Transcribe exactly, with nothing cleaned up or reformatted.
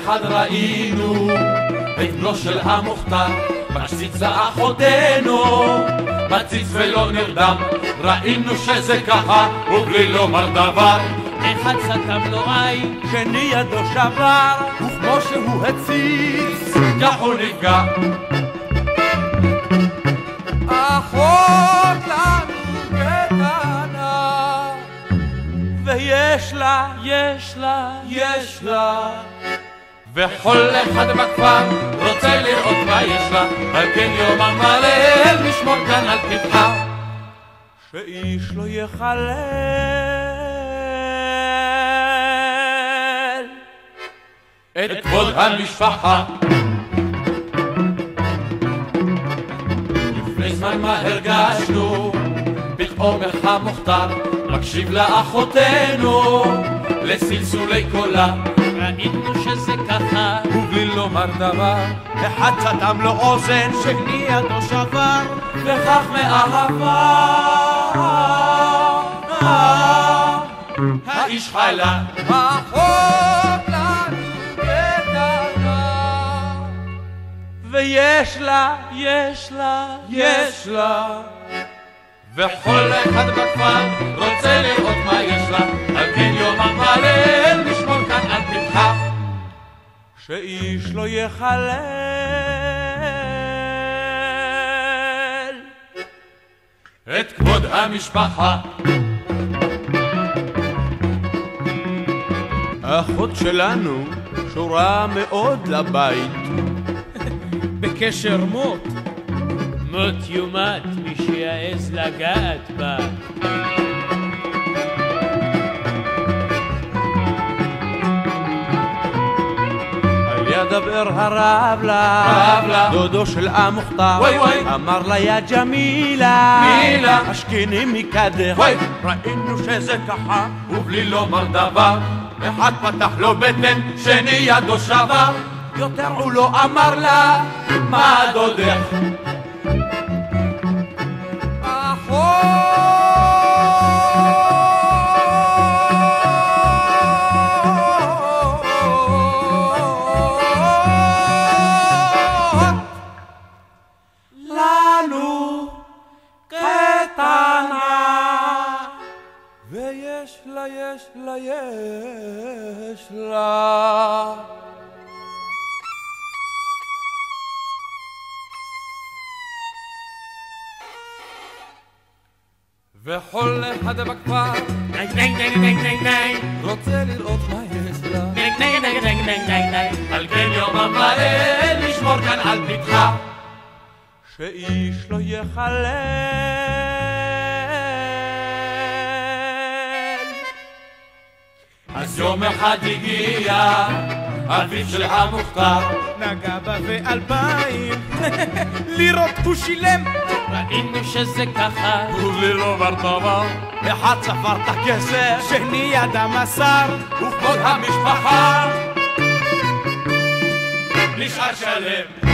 אחד ראינו את בנו של המוכתר מציץ לאחותינו, מציץ ולא נרדם, ראינו שזה ככה ובלי לומר דבר. אחד סתם לו עין, שני ידו שבר, וכמו שהוא הציץ, כך הוא נפגע. אחות לנו קטנה, ויש לה, יש לה, יש לה, וכל אחד בכפר רוצה לראות מה יש לה, על כן יומם וליל נשמור כאן על פתחה, שאיש לא יחלל את כבוד המשפחה. לפני זמן מה הרגשנו, פתאום המוכתר מקשיב לאחותינו, לסלסולי קולה, ראינו שזה ככה, ובלי לומר דבר, אחד סתם לו אוזן, שני ידו שבר, וכך מאהבה האיש חלה. אחות לנו קטנה, ויש לה, יש לה, יש לה, וכל אחד בכפר רוצה לראות מה יש לה, על כן יומם וליל נשמור כאן על פתחה, שאיש לא יחלל את כבוד המשפחה. האחות שלנו שורה מאוד לבית, בקשר מות, מות יומת מי שיעז לגעת בה. על יד הבאר הרב לה, דודו של המוכתר, אמר לה יא ג'מילה, השכיני מקדך, ראינו שזה ככה ובלי לומר דבר, אחד פתח לו בטן, שני ידו שבר, יותר הוא לא אמר לה מה דודך? ויש לה, יש לה, יש לה, וכל אחד בכפר רוצה לראות מה יש לה, על כן יומם וליל נשמור כאן על פתחה, שאיש לא יחלל אז יום אחד הגיע אביו של המוכתר, נגע בה ואלפיים לירות הוא שילם, ראינו שזה ככה ובלי לומר דבר, אחד ספר את הכסף, שני ידה מסר, וכבוד המשפחה נשאר שלם.